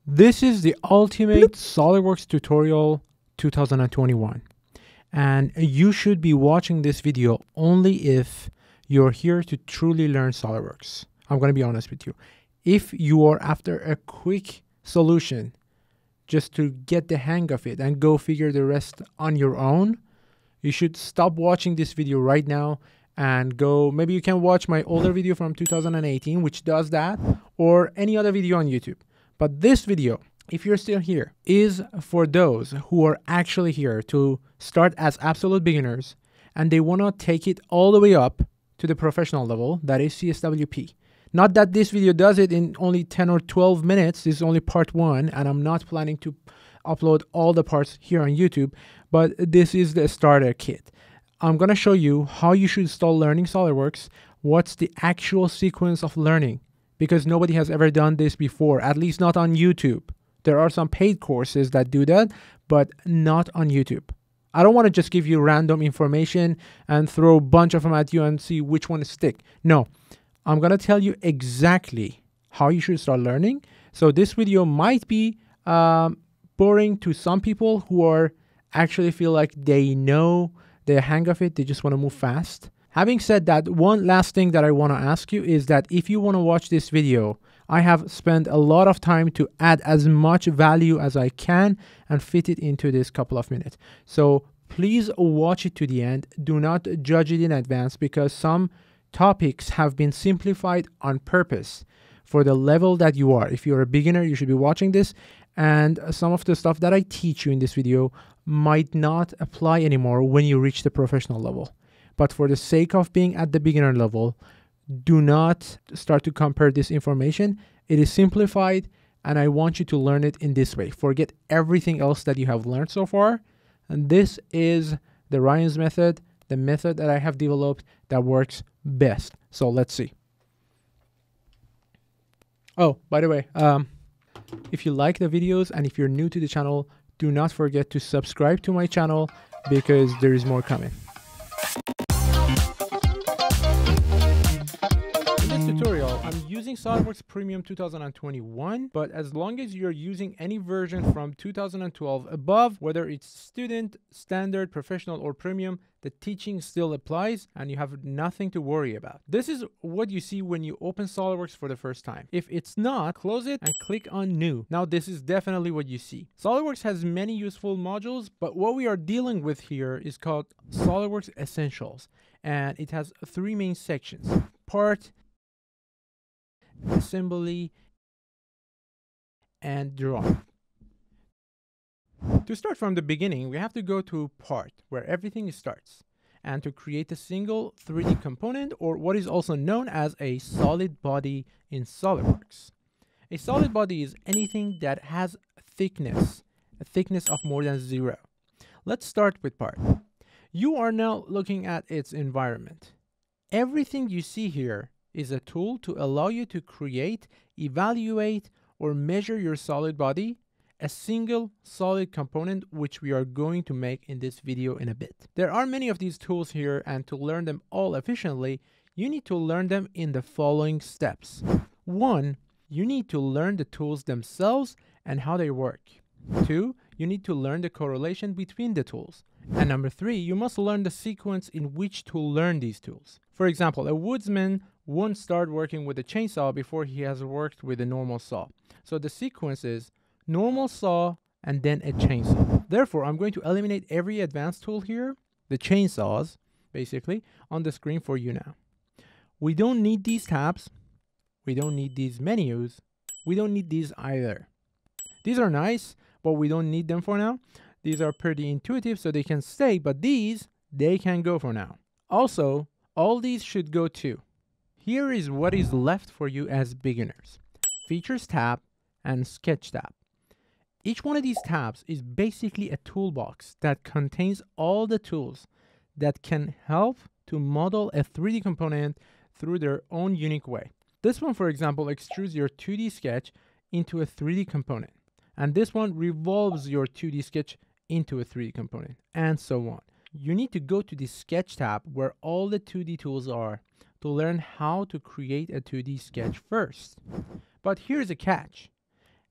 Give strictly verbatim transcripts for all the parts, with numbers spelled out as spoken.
This is the ultimate SolidWorks tutorial two thousand twenty-one, and you should be watching this video only if you're here to truly learn SolidWorks. I'm going to be honest with you. If you are after a quick solution just to get the hang of it and go figure the rest on your own, you should stop watching this video right now and go, maybe you can watch my older video from two thousand eighteen, which does that, or any other video on YouTube. But this video, if you're still here, is for those who are actually here to start as absolute beginners and they want to take it all the way up to the professional level, that is C S W P. Not that this video does it in only ten or twelve minutes, this is only part one, and I'm not planning to upload all the parts here on YouTube, but this is the starter kit. I'm going to show you how you should start learning SolidWorks, what's the actual sequence of learning, because nobody has ever done this before, at least not on YouTube. There are some paid courses that do that, but not on YouTube. I don't want to just give you random information and throw a bunch of them at you and see which one to stick. No, I'm going to tell you exactly how you should start learning. So this video might be um, boring to some people who are actually feel like they know the hang of it, they just want to move fast. Having said that, one last thing that I want to ask you is that if you want to watch this video, I have spent a lot of time to add as much value as I can and fit it into this couple of minutes. So please watch it to the end. Do not judge it in advance, because some topics have been simplified on purpose for the level that you are. If you're a beginner, you should be watching this. And some of the stuff that I teach you in this video might not apply anymore when you reach the professional level. But for the sake of being at the beginner level, do not start to compare this information. It is simplified, and I want you to learn it in this way. Forget everything else that you have learned so far. And this is the Ryan's method, the method that I have developed that works best. So let's see. Oh, by the way, um, if you like the videos and if you're new to the channel, do not forget to subscribe to my channel, because there is more coming. Tutorial, I'm using SolidWorks Premium two thousand twenty-one, but as long as you're using any version from two thousand twelve above, whether it's student, standard, professional, or premium, the teaching still applies and you have nothing to worry about. This is what you see when you open SolidWorks for the first time. If it's not, close it and click on New. Now this is definitely what you see. SolidWorks has many useful modules, but what we are dealing with here is called SolidWorks Essentials, and it has three main sections: part, assembly, and drawing. To start from the beginning, we have to go to part, where everything starts, and to create a single three D component, or what is also known as a solid body in SolidWorks. A solid body is anything that has thickness, a thickness of more than zero. Let's start with part. You are now looking at its environment. Everything you see here is a tool to allow you to create, evaluate, or measure your solid body, a single solid component, which we are going to make in this video in a bit. There are many of these tools here, and to learn them all efficiently, you need to learn them in the following steps. One, you need to learn the tools themselves and how they work. Two, you need to learn the correlation between the tools. And number three, you must learn the sequence in which to learn these tools. For example, a woodsman won't start working with a chainsaw before he has worked with a normal saw. So the sequence is normal saw and then a chainsaw. Therefore, I'm going to eliminate every advanced tool here, the chainsaws, basically, on the screen for you now. We don't need these tabs. We don't need these menus. We don't need these either. These are nice, but we don't need them for now. These are pretty intuitive, so they can stay, but these, they can go for now. Also, all these should go too. Here is what is left for you as beginners: Features tab and Sketch tab. Each one of these tabs is basically a toolbox that contains all the tools that can help to model a three D component through their own unique way. This one, for example, extrudes your two D sketch into a three D component. And this one revolves your two D sketch into a three D component, and so on. You need to go to the Sketch tab, where all the two D tools are, to learn how to create a two D sketch first. But here's a catch.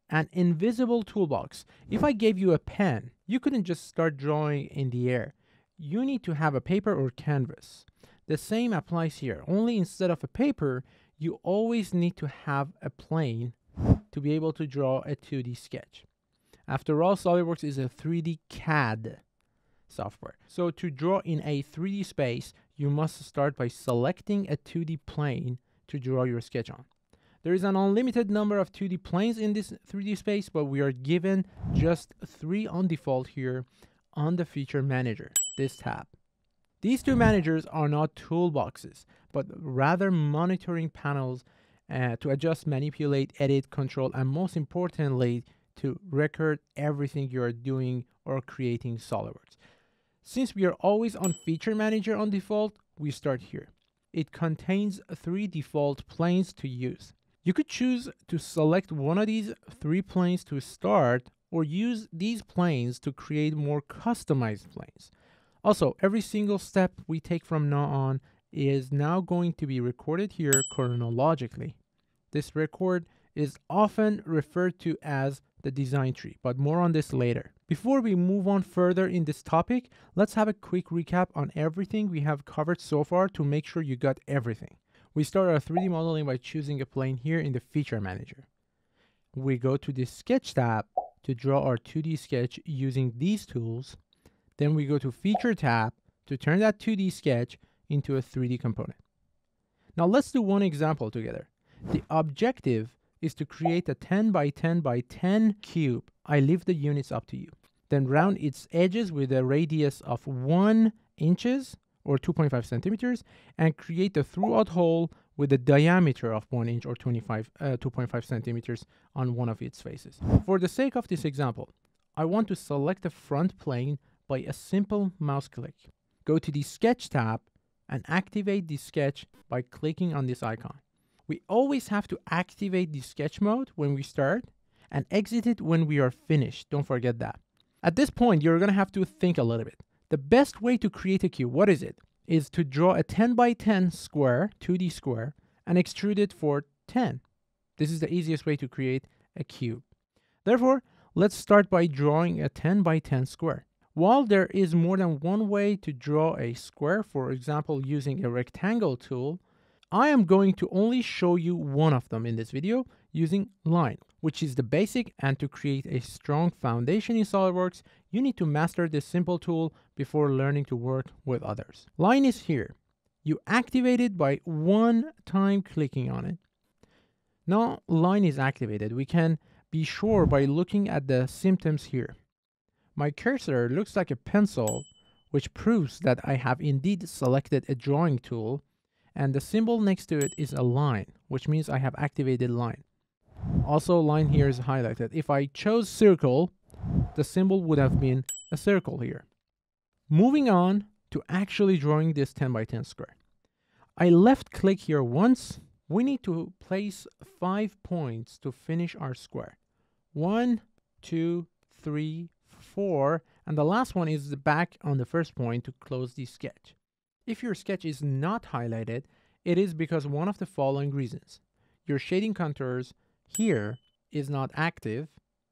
an invisible toolbox. If I gave you a pen, you couldn't just start drawing in the air. You need to have a paper or canvas. The same applies here, only instead of a paper, you always need to have a plane to be able to draw a two D sketch. After all, SolidWorks is a three D C A D software. So to draw in a three D space, you must start by selecting a two D plane to draw your sketch on. There is an unlimited number of two D planes in this three D space, but we are given just three on default here on the Feature Manager, this tab. These two managers are not toolboxes, but rather monitoring panels uh, to adjust, manipulate, edit, control, and most importantly, to record everything you are doing or creating SolidWorks. Since we are always on Feature Manager on default, we start here. It contains three default planes to use. You could choose to select one of these three planes to start, or use these planes to create more customized planes. Also, every single step we take from now on is now going to be recorded here chronologically. This record is often referred to as the design tree, but more on this later. Before we move on further in this topic, let's have a quick recap on everything we have covered so far to make sure you got everything. We start our three D modeling by choosing a plane here in the Feature Manager. We go to the Sketch tab to draw our two D sketch using these tools. Then we go to Feature tab to turn that two D sketch into a three D component. Now let's do one example together. The objective is to create a ten by ten by ten cube. I leave the units up to you. Then round its edges with a radius of one inches or two point five centimeters, and create a throughout hole with a diameter of one inch or twenty-five, uh, two point five centimeters on one of its faces. For the sake of this example, I want to select the front plane by a simple mouse click. Go to the Sketch tab and activate the sketch by clicking on this icon. We always have to activate the sketch mode when we start and exit it when we are finished. Don't forget that. At this point, you're going to have to think a little bit. The best way to create a cube, what is it? Is to draw a ten by ten square, two D square, and extrude it for ten. This is the easiest way to create a cube. Therefore, let's start by drawing a ten by ten square. While there is more than one way to draw a square, for example, using a rectangle tool, I am going to only show you one of them in this video using line, which is the basic, and to create a strong foundation in SolidWorks, you need to master this simple tool before learning to work with others. Line is here. You activate it by one time clicking on it. Now line is activated. We can be sure by looking at the symptoms here. My cursor looks like a pencil, which proves that I have indeed selected a drawing tool, and the symbol next to it is a line, which means I have activated line. Also, line here is highlighted. If I chose circle, the symbol would have been a circle here. Moving on to actually drawing this ten by ten square. I left click here once. We need to place five points to finish our square. One, two, three, four, and the last one is back on the first point to close the sketch. If your sketch is not highlighted, it is because one of the following reasons. Your shading contours here is not active,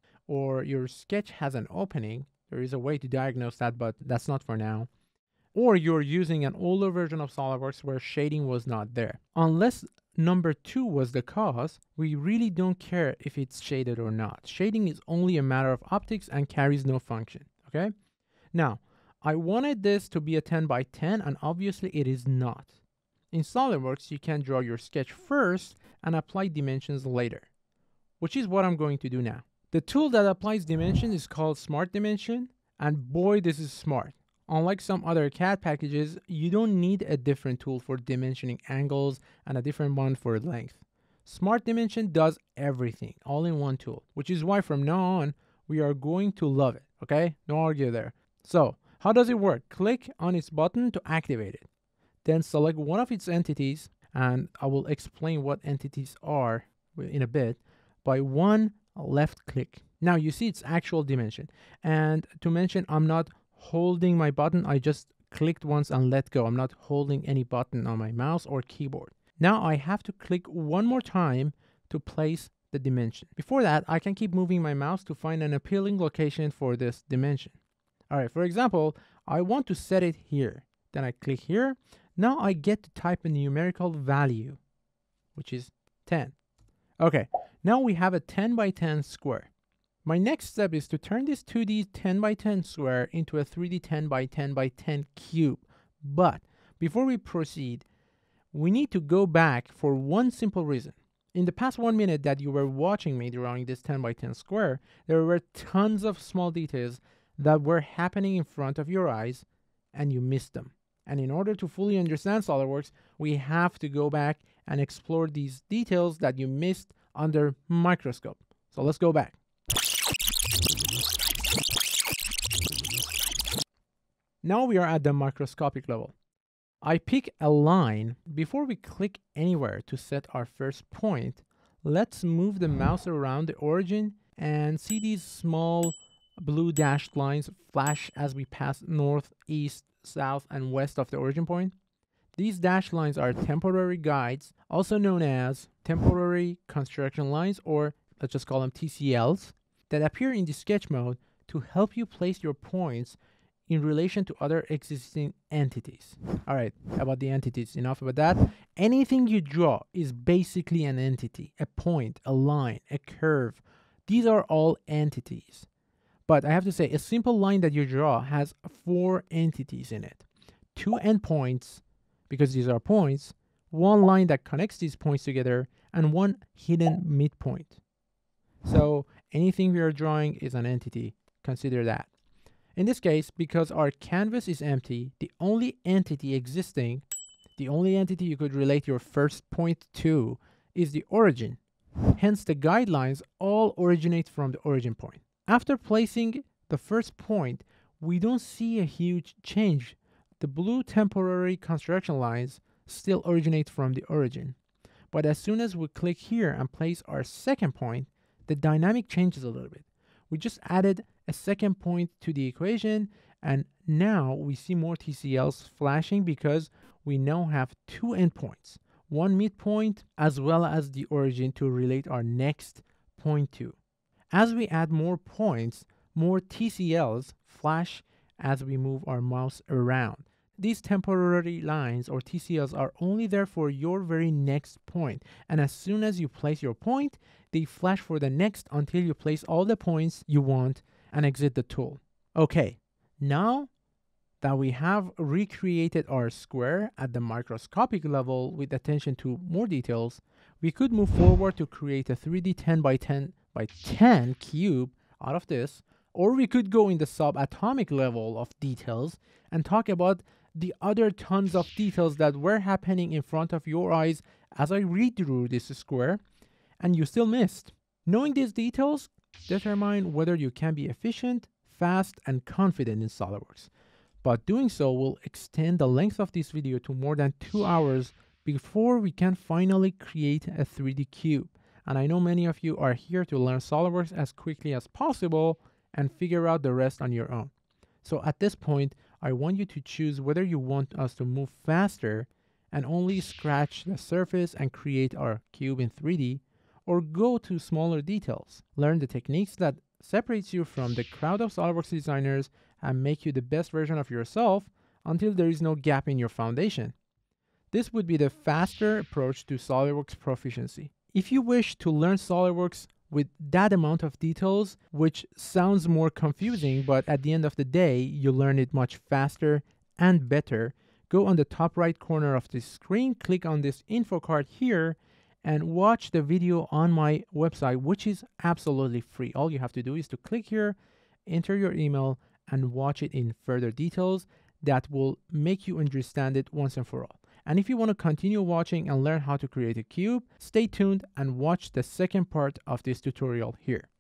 or your sketch has an opening. There is a way to diagnose that, but that's not for now. Or you're using an older version of SolidWorks where shading was not there. Unless number two was the cause, we really don't care if it's shaded or not. Shading is only a matter of optics and carries no function, okay? Now, I wanted this to be a ten by ten, and obviously it is not. In SolidWorks, you can draw your sketch first and apply dimensions later, which is what I'm going to do now. The tool that applies dimensions is called Smart Dimension, and boy, this is smart. Unlike some other C A D packages, you don't need a different tool for dimensioning angles and a different one for length. Smart Dimension does everything, all in one tool, which is why from now on, we are going to love it, okay? No argue there. So, how does it work? Click on its button to activate it. Then select one of its entities, and I will explain what entities are in a bit, by one left click. Now you see its actual dimension. And to mention, I'm not holding my button, I just clicked once and let go. I'm not holding any button on my mouse or keyboard. Now I have to click one more time to place the dimension. Before that, I can keep moving my mouse to find an appealing location for this dimension. All right, for example, I want to set it here. Then I click here. Now I get to type a numerical value, which is ten. Okay, now we have a ten by ten square. My next step is to turn this two D ten by ten square into a three D ten by ten by ten cube. But before we proceed, we need to go back for one simple reason. In the past one minute that you were watching me drawing this ten by ten square, there were tons of small details that were happening in front of your eyes and you missed them. And in order to fully understand SolidWorks, we have to go back and explore these details that you missed under microscope. So let's go back. Now we are at the microscopic level. I pick a line. Before we click anywhere to set our first point, let's move the mouse around the origin and see these small blue dashed lines flash as we pass north, east, south, and west of the origin point. These dashed lines are temporary guides, also known as temporary construction lines, or let's just call them T C Ls, that appear in the sketch mode to help you place your points in relation to other existing entities. All right, about the entities, enough about that. Anything you draw is basically an entity, a point, a line, a curve. These are all entities. But I have to say, a simple line that you draw has four entities in it. Two endpoints, because these are points, one line that connects these points together, and one hidden midpoint. So anything we are drawing is an entity. Consider that. In this case, because our canvas is empty, the only entity existing, the only entity you could relate your first point to, is the origin. Hence, the guidelines all originate from the origin point. After placing the first point, we don't see a huge change. The blue temporary construction lines still originate from the origin. But as soon as we click here and place our second point, the dynamic changes a little bit. We just added a second point to the equation, and now we see more T C Ls flashing because we now have two endpoints, one midpoint as well as the origin to relate our next point to. As we add more points, more T C Ls flash as we move our mouse around. These temporary lines or T C Ls are only there for your very next point, and as soon as you place your point, they flash for the next until you place all the points you want and exit the tool. Okay, now that we have recreated our square at the microscopic level with attention to more details, we could move forward to create a three D ten by ten by ten cube out of this, or we could go in the subatomic level of details and talk about the other tons of details that were happening in front of your eyes as I redrew this square and you still missed. Knowing these details determine whether you can be efficient, fast, and confident in SolidWorks. But doing so will extend the length of this video to more than two hours before we can finally create a three D cube. And I know many of you are here to learn SolidWorks as quickly as possible and figure out the rest on your own. So at this point, I want you to choose whether you want us to move faster and only scratch the surface and create our cube in three D, or go to smaller details, learn the techniques that separates you from the crowd of SolidWorks designers and make you the best version of yourself until there is no gap in your foundation. This would be the faster approach to SolidWorks proficiency. If you wish to learn SolidWorks with that amount of details, which sounds more confusing, but at the end of the day, you learn it much faster and better, go on the top right corner of the screen, click on this info card here, and watch the video on my website, which is absolutely free. All you have to do is to click here, enter your email, and watch it in further details that will make you understand it once and for all. And if you want to continue watching and learn how to create a cube, stay tuned and watch the second part of this tutorial here.